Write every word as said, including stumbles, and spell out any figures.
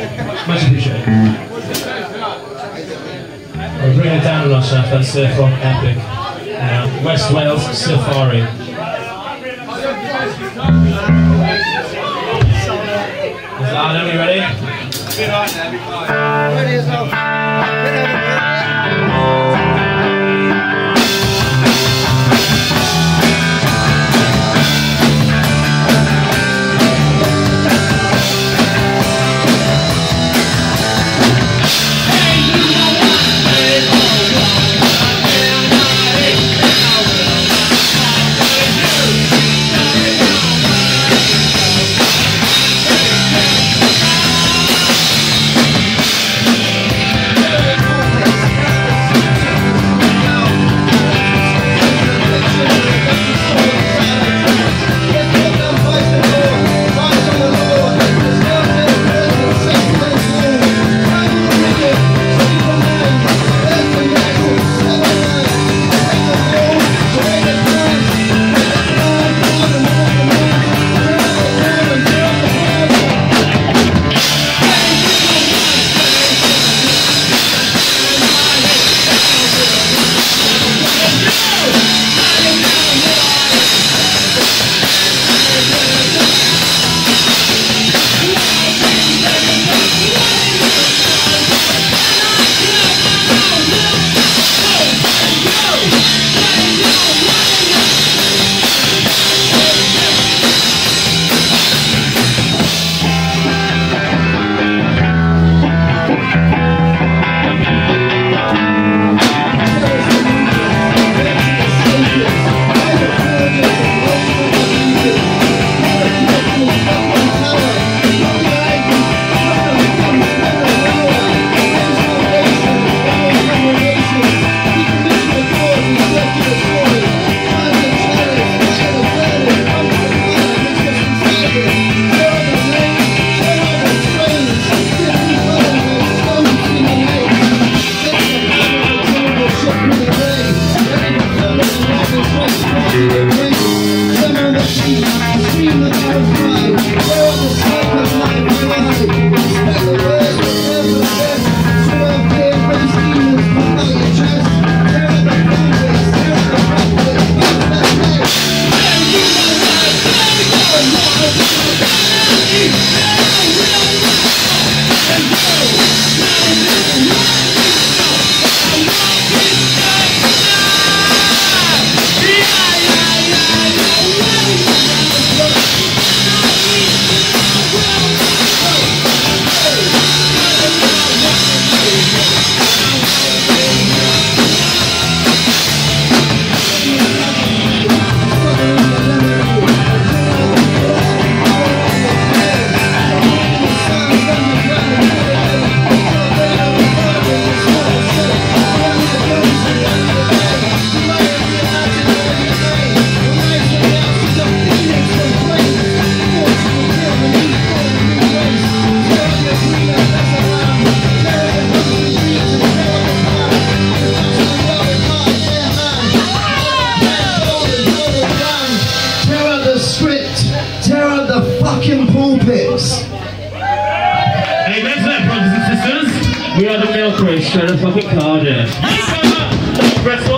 Much appreciated. We're bringing it down a notch now. That's uh, from Epic. Uh, West Wales Safari. Is Adam, you ready? Be right there, be fine. Ready as well. Pulpits. Amen to that, brothers and sisters. We are the Milk Race, straight up fucking Cardiff. Bristol.